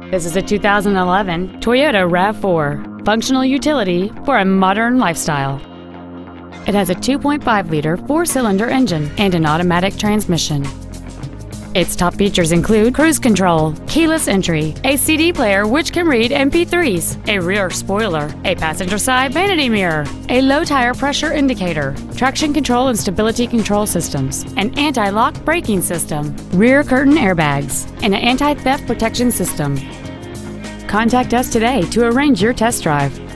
This is a 2011 Toyota RAV4, functional utility for a modern lifestyle. It has a 2.5-liter four-cylinder engine and an automatic transmission. Its top features include cruise control, keyless entry, a CD player which can read MP3s, a rear spoiler, a passenger side vanity mirror, a low tire pressure indicator, traction control and stability control systems, an anti-lock braking system, rear curtain airbags, and an anti-theft protection system. Contact us today to arrange your test drive.